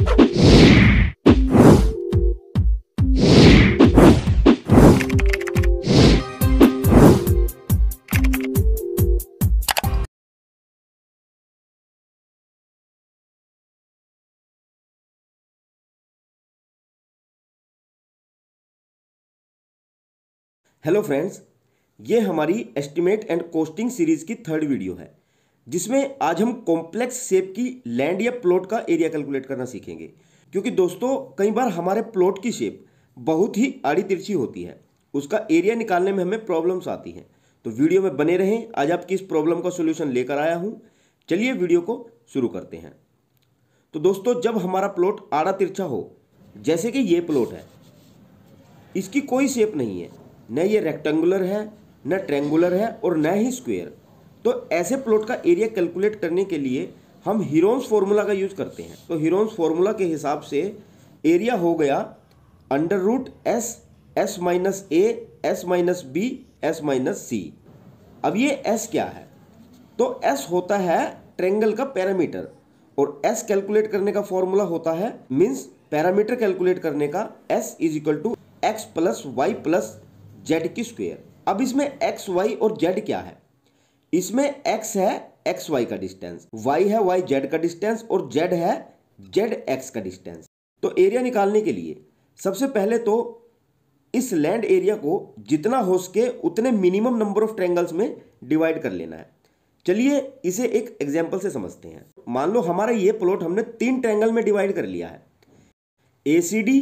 Hello friends, ये हमारी estimate and costing series की थर्ड वीडियो है, जिसमें आज हम कॉम्प्लेक्स शेप की लैंड या प्लॉट का एरिया कैलकुलेट करना सीखेंगे। क्योंकि दोस्तों कई बार हमारे प्लॉट की शेप बहुत ही आड़ी तिरछी होती है, उसका एरिया निकालने में हमें प्रॉब्लम्स आती हैं। तो वीडियो में बने रहें, आज आपकी इस प्रॉब्लम का सोल्यूशन लेकर आया हूँ। चलिए वीडियो को शुरू करते हैं। तो दोस्तों, जब हमारा प्लॉट आड़ा तिरछा हो, जैसे कि ये प्लॉट है, इसकी कोई शेप नहीं है, न ये रेक्टेंगुलर है, न ट्रेंगुलर है और न ही स्क्वायर। तो ऐसे प्लॉट का एरिया कैलकुलेट करने के लिए हम हीरोन्स फॉर्मूला का यूज करते हैं। तो हीरोन्स फॉर्मूला के हिसाब से एरिया हो गया under root S, S minus A, S minus B, S minus C. अब ये एस क्या है? तो एस होता है ट्रेंगल का पैरामीटर, और एस कैलकुलेट करने का फॉर्मूला होता है, मीन्स पैरामीटर कैलकुलेट करने का, S is equal to X plus Y plus Z की स्क्वायर। अब इसमें एक्स वाई और जेड क्या है? इसमें एक्स है एक्स वाई का डिस्टेंस, वाई है वाई जेड का डिस्टेंस और जेड है जेड एक्स का डिस्टेंस। तो एरिया निकालने के लिए सबसे पहले तो इस लैंड एरिया को जितना हो सके उतने मिनिमम नंबर ऑफ ट्रायंगल्स में डिवाइड कर लेना है। चलिए इसे एक एग्जांपल से समझते हैं। मान लो हमारा ये प्लॉट हमने 3 ट्रायंगल में डिवाइड कर लिया है, एसीडी,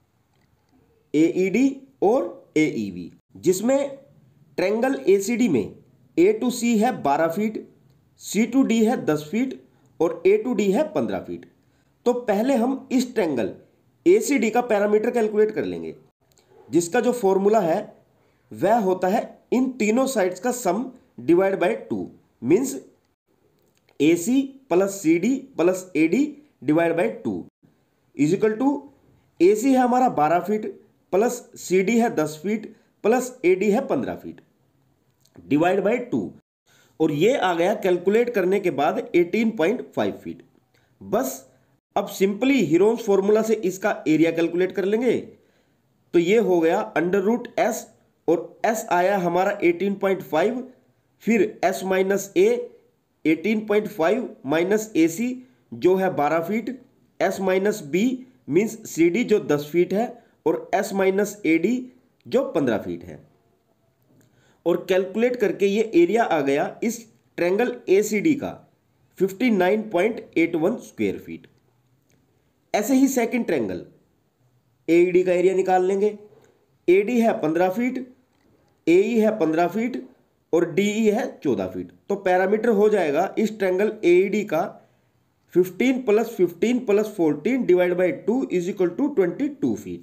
एईडी और एईबी, जिसमें ट्रायंगल एसीडी में ए टू सी है 12 फीट, सी टू डी है 10 फीट और ए टू डी है 15 फीट। तो पहले हम इस ट्रायंगल एसीडी का पैरामीटर कैलकुलेट कर लेंगे, जिसका जो फॉर्मूला है वह होता है इन तीनों साइड्स का sum divide by 2, means AC plus CD plus AD divide by 2 is equal to AC है हमारा 12 फीट प्लस CD है 10 फीट प्लस AD है 15 फीट डिवाइड बाय 2, और ये आ गया कैलकुलेट करने के बाद 18.5 फीट। बस अब सिंपली हीरोन्स फॉर्मूला से इसका एरिया कैलकुलेट कर लेंगे। तो ये हो गया अंडर रूट एस, और एस आया हमारा 18.5, फिर S minus A 18.5 minus A C जो है 12 feet, S minus B means C D जो 10 फीट है, और एस माइनस ए डी जो 15 फीट है। और कैलकुलेट करके ये एरिया आ गया इस ट्रायंगल ए सी डी का 59.81 स्क्वायर फीट। ऐसे ही सेकंड ट्रायंगल एईडी का एरिया निकाल लेंगे। एडी है 15 फीट, एई है 15 फीट और डीई है 14 फीट। तो पैरामीटर हो जाएगा इस ट्रायंगल एईडी का 15 plus 15 plus 14 divide by 2 is equal to 22 feet.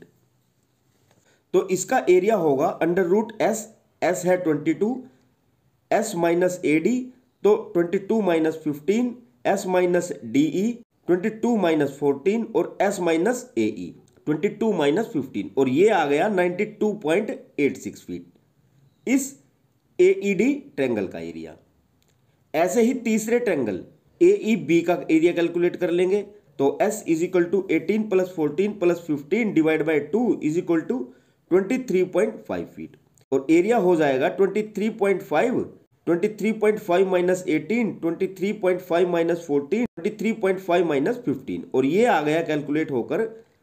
तो इसका एरिया होगा अंडर रूट एस, एस है 22, एस माइनस ए डी तो 22 minus 15, S minus DE 22 minus 14 और एस माइनस एई 22 माइनस 15, और ये आ गया 92.86 फीट इस एईडी ट्रायंगल का एरिया। ऐसे ही तीसरे ट्रायंगल एईबी का एरिया कैलकुलेट कर लेंगे। तो S is equal to 18 plus 14 plus 15 divide by 2 is equal to 23.5 feet, और एरिया हो जाएगा 23.5, 23.5 माइनस 18, 23.5 माइनस 14, 23.5 माइनस 15, और ये आ गया कैलकुलेट होकर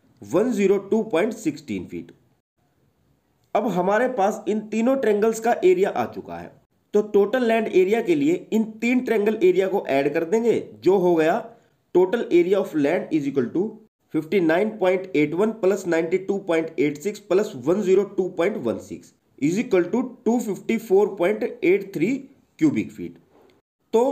102.16 फीट। अब हमारे पास इन तीनों ट्रायंगल्स का एरिया आ चुका है। तो टोटल लैंड एरिया के लिए इन 3 ट्रायंगल एरिया को ऐड कर देंगे, जो हो गया total area of land is equal to 59.81 plus 92.86 plus 102.16 is equal to 254.83 cubic feet. तो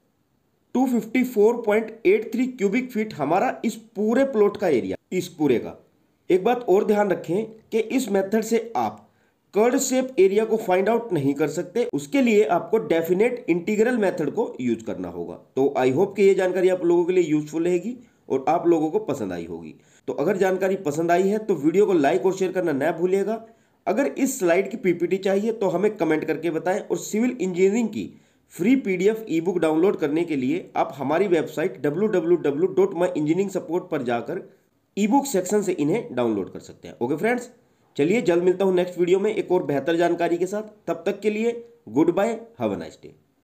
254.83 क्यूबिक फीट हमारा इस पूरे प्लॉट का एरिया, इस पूरे का। एक बात और ध्यान रखें कि इस मेथड से आप कर्व शेप एरिया को फाइंड आउट नहीं कर सकते, उसके लिए आपको डेफिनेट इंटीग्रल मेथड को यूज करना होगा। तो आई होप कि ये जानकारी आप लोगों के लिए यूजफुल रहेगी और आप लोगों को पसंद आई होगी। तो अगर जानकारी पसंद आई है तो वीडियो को लाइक और शेयर करना न भूलिएगा। अगर इस स्लाइड की पीपीटी चाहिए तो हमें कमेंट करके बताएं, और सिविल इंजीनियरिंग की free PDF e book download करने के लिए आप हमारी वेबसाइट www.myengineeringsupport पर जाकर ई बुक सेक्शन से इन्हें डाउनलोड कर सकते हैं। ओके फ्रेंड्स, चलिए जल्द मिलता हूँ नेक्स्ट वीडियो में एक और बेहतर जानकारी के साथ। तब तक के लिए good bye, have a nice day.